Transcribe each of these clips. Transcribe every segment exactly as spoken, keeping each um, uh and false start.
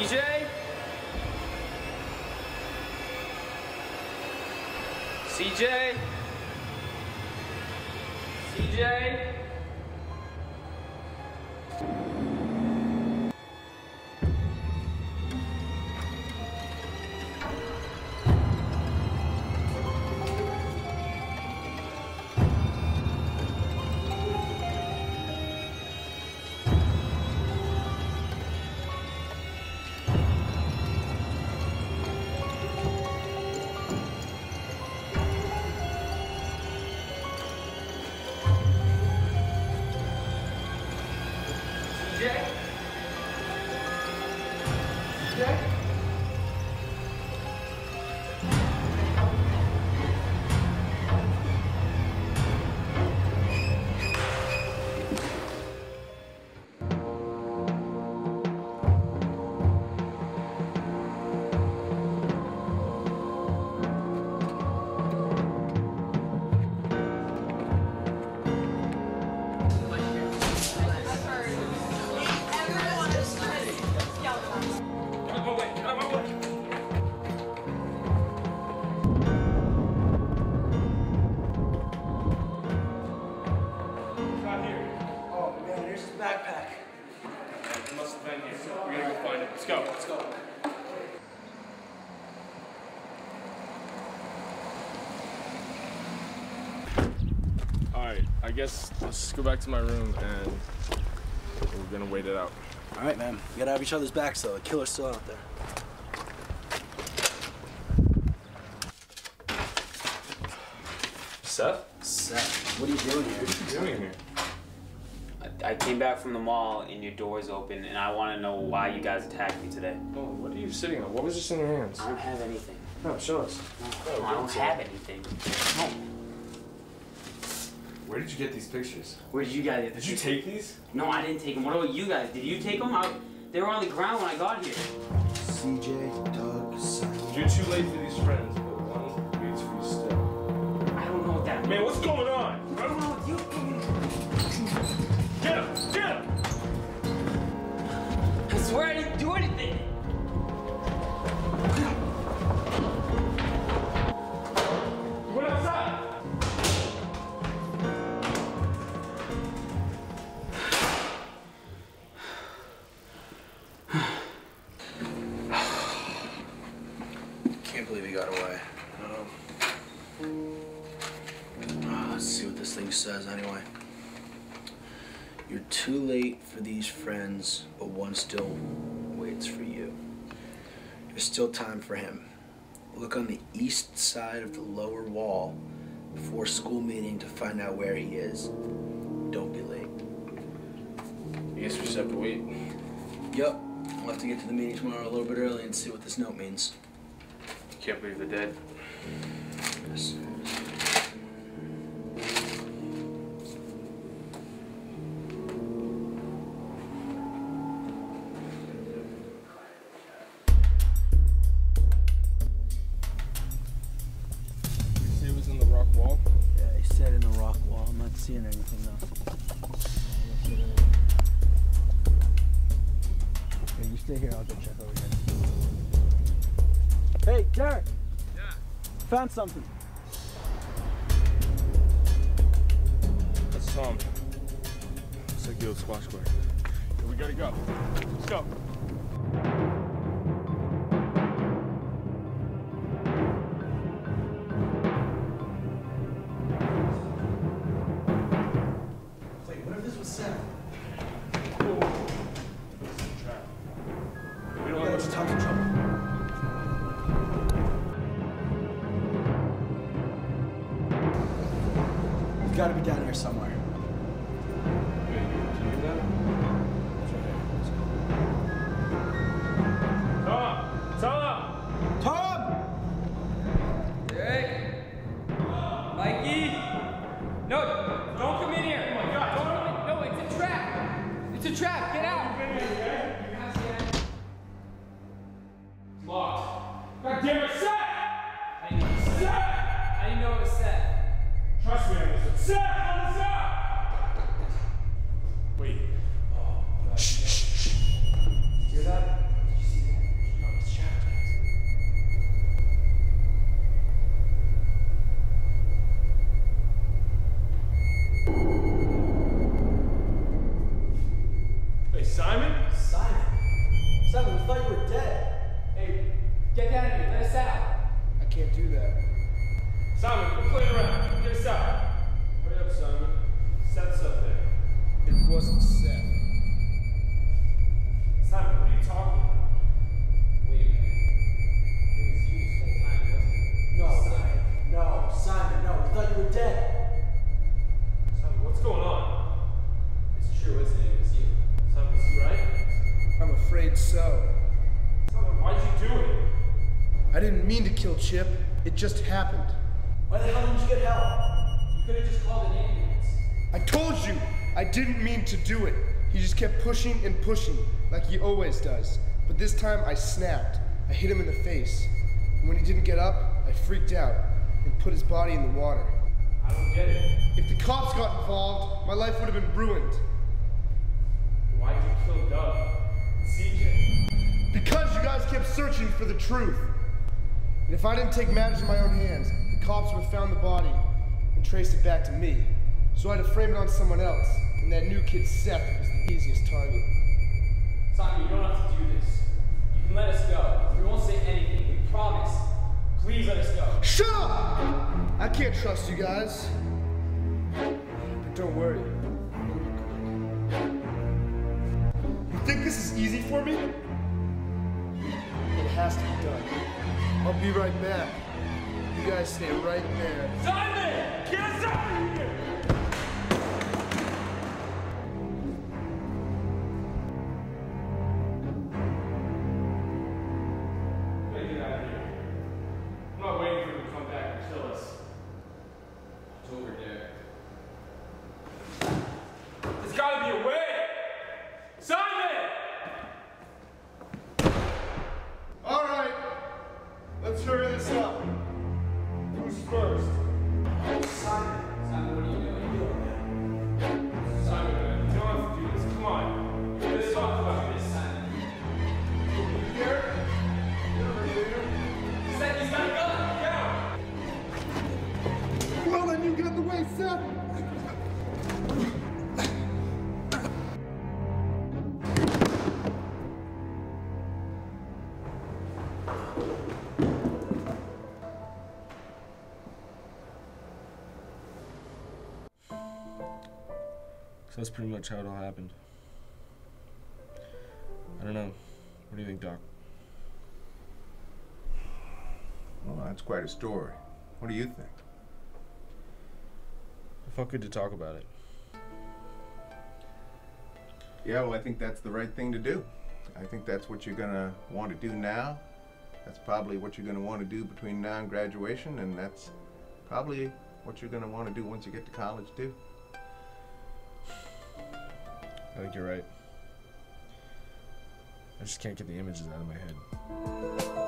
J? C J? C J? I guess let's go back to my room and we're gonna wait it out. All right, man. We gotta have each other's backs, though. The killer's still out there. Seth? Seth, what are you doing here? What are you doing here? I, I came back from the mall and your door's open, and I want to know why you guys attacked me today. Oh, what are you sitting on? What was this in your hands? I don't have anything. No, show us. No, no I don't have anything. No. Where did you get these pictures? Where did you guys get Did you take these? No, I didn't take them. What about you guys? Did you take them? I, they were on the ground when I got here. C J, Doug, Simon. You're too late for these friends, but one waits for you still. I don't know what that means. Man, what's going on? I don't know what you Get him! Get him! I swear I didn't do anything. You went outside! Can't believe he got away. Um, uh, let's see what this thing says anyway. You're too late for these friends, but one still waits for you. There's still time for him. Look on the east side of the lower wall before school meeting to find out where he is. Don't be late. I guess we just have to wait. Yep. We'll have to get to the meeting tomorrow a little bit early and see what this note means. You can't believe they're dead. Yes. Seeing anything though. Okay, you stay here, I'll go check over here. Hey, Derek! Yeah? Found something. That's Tom. Looks like the old squash court. Here, we gotta go. Let's go. Gotta be down here somewhere. Wait, can you hear that? Tom! Tom! Tom! Hey! Mikey! No, don't come in here! Oh my God! Don't come in. No, it's a trap! It's a trap! Get out! It's locked. God damn it, Seth! I didn't know it was set. Seth! I didn't know it was set. Trust me on this. Seth, on this up! Wait. Oh, God. Shh, shh, shh. Hear that? Did you see that? thought you were dead. Hey, get down here. Let us out. I can't do that. Simon, quit playing around. Get us out. Hurry up, Simon. Seth's up there. It wasn't Seth. Simon, what are you talking about? Wait a minute. It was you this whole time, wasn't it? No, Simon. No, Simon, no. We thought you were dead. Simon, what's going on? It's true, isn't it? It was you. Simon, is he right? I'm afraid so. Simon, why'd you do it? I didn't mean to kill Chip. It just happened. Why the hell didn't you get help? You could have just called an ambulance. I told you! I didn't mean to do it. He just kept pushing and pushing, like he always does. But this time I snapped. I hit him in the face. And when he didn't get up, I freaked out and put his body in the water. I don't get it. If the cops got involved, my life would have been ruined. Why'd you kill Doug and C J? Because you guys kept searching for the truth. And if I didn't take matters in my own hands, the cops would have found the body and traced it back to me. So I had to frame it on someone else, and that new kid Seth was the easiest target. Simon, you don't have to do this. You can let us go. We won't say anything. We promise. Please let us go. Shut up! I can't trust you guys. But don't worry. You think this is easy for me? It has to be done. I'll be right back. You guys stay right there. Simon! Get us out of here! We gotta get out of here. I'm not waiting for him to come back and kill us. It's over there. There's gotta be a way! Simon! All right, let's hurry this up. Who's first? Simon. Simon, what are you doing? Simon, man, you don't have to do this. Come on. Let's talk about this. Simon. You here? You're a leader. Seth, he's got a gun. Get out. Well, then you get in the way, Seth. So that's pretty much how it all happened. I don't know. What do you think, Doc? Well, that's quite a story. What do you think? It felt good to talk about it. Yeah, well, I think that's the right thing to do. I think that's what you're going to want to do now. That's probably what you're going to want to do between now and graduation, and that's probably what you're going to want to do once you get to college, too. I think you're right. I just can't get the images out of my head.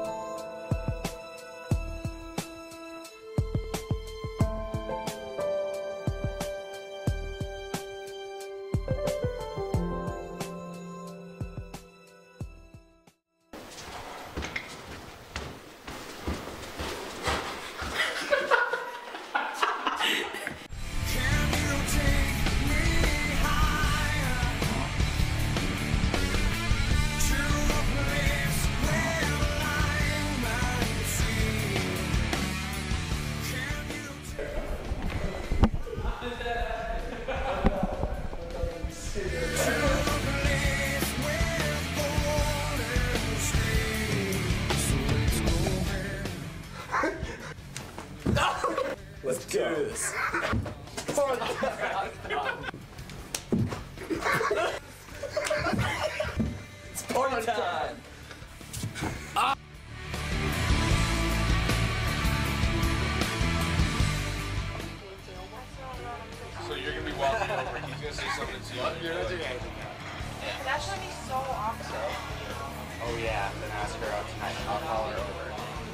Let's do this. It's party time. So you're gonna be walking over, he's gonna say something to you. You're not doing anything. That's gonna be so awkward. Oh yeah, then ask her out tonight. I'll call her over.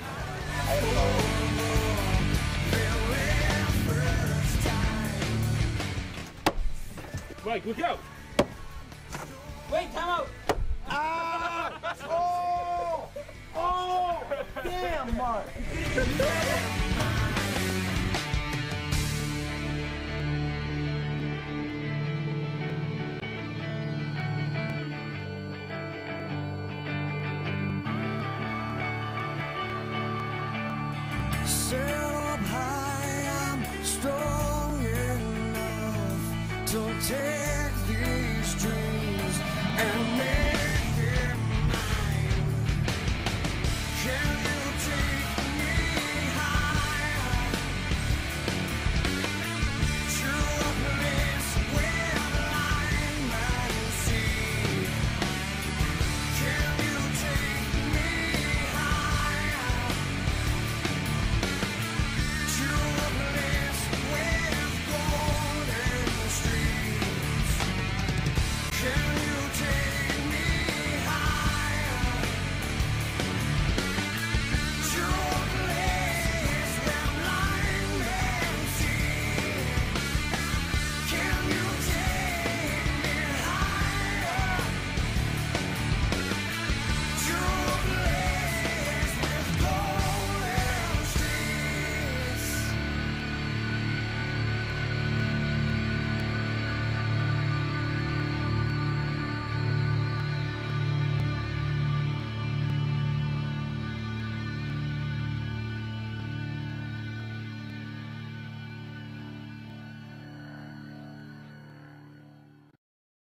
Mike, look out! Wait, time out. Ah! Oh! Oh! Damn, Mark! Take